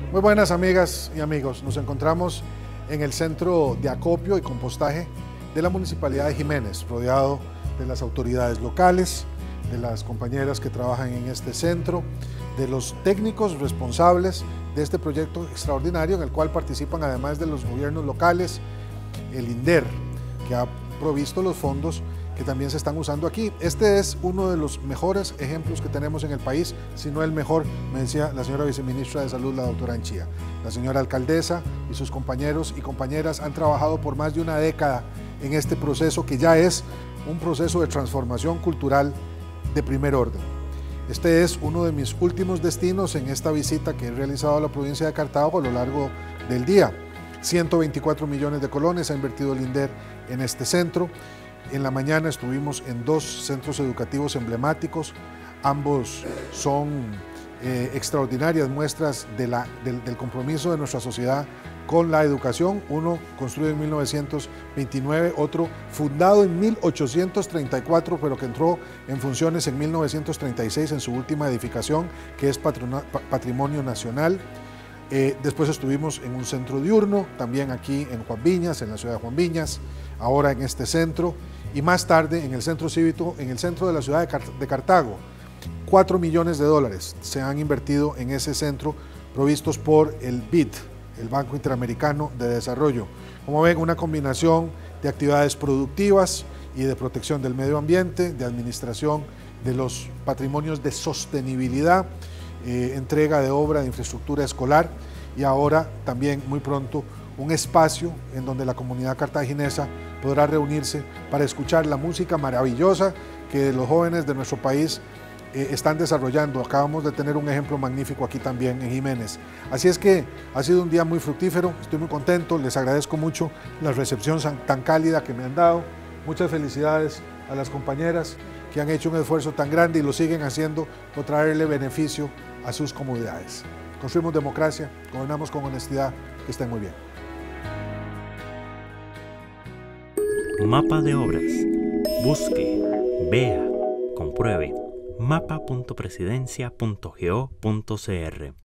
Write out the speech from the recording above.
Muy buenas amigas y amigos, nos encontramos en el centro de acopio y compostaje de la Municipalidad de Jiménez, rodeado de las autoridades locales, de las compañeras que trabajan en este centro, de los técnicos responsables de este proyecto extraordinario en el cual participan además de los gobiernos locales, el INDER, que ha provisto los fondos que también se están usando aquí. Este es uno de los mejores ejemplos que tenemos en el país, si no el mejor, me decía la señora viceministra de Salud, la doctora Anchía. La señora alcaldesa y sus compañeros y compañeras han trabajado por más de una década en este proceso que ya es un proceso de transformación cultural de primer orden. Este es uno de mis últimos destinos en esta visita que he realizado a la provincia de Cartago a lo largo del día. 124 millones de colones ha invertido el INDER en este centro. En la mañana estuvimos en dos centros educativos emblemáticos, ambos son extraordinarias muestras del compromiso de nuestra sociedad con la educación, uno construido en 1929, otro fundado en 1834, pero que entró en funciones en 1936 en su última edificación, que es Patrimonio Nacional. Después estuvimos en un centro diurno, también aquí en Juan Viñas, en la ciudad de Juan Viñas, ahora en este centro, y más tarde en el centro cívico, en el centro de la ciudad de Cartago. 4 millones de dólares se han invertido en ese centro, provistos por el BID, el Banco Interamericano de Desarrollo. Como ven, una combinación de actividades productivas y de protección del medio ambiente, de administración de los patrimonios de sostenibilidad, entrega de obra de infraestructura escolar y ahora también muy pronto un espacio en donde la comunidad cartaginesa podrá reunirse para escuchar la música maravillosa que los jóvenes de nuestro país están desarrollando. Acabamos de tener un ejemplo magnífico aquí también en Jiménez. Así es que ha sido un día muy fructífero, estoy muy contento, les agradezco mucho la recepción tan cálida que me han dado. Muchas felicidades a las compañeras que han hecho un esfuerzo tan grande y lo siguen haciendo por traerle beneficio a sus comunidades. Construimos democracia, gobernamos con honestidad, que estén muy bien. Mapa de obras. Busque, vea, compruebe. mapa.presidencia.go.cr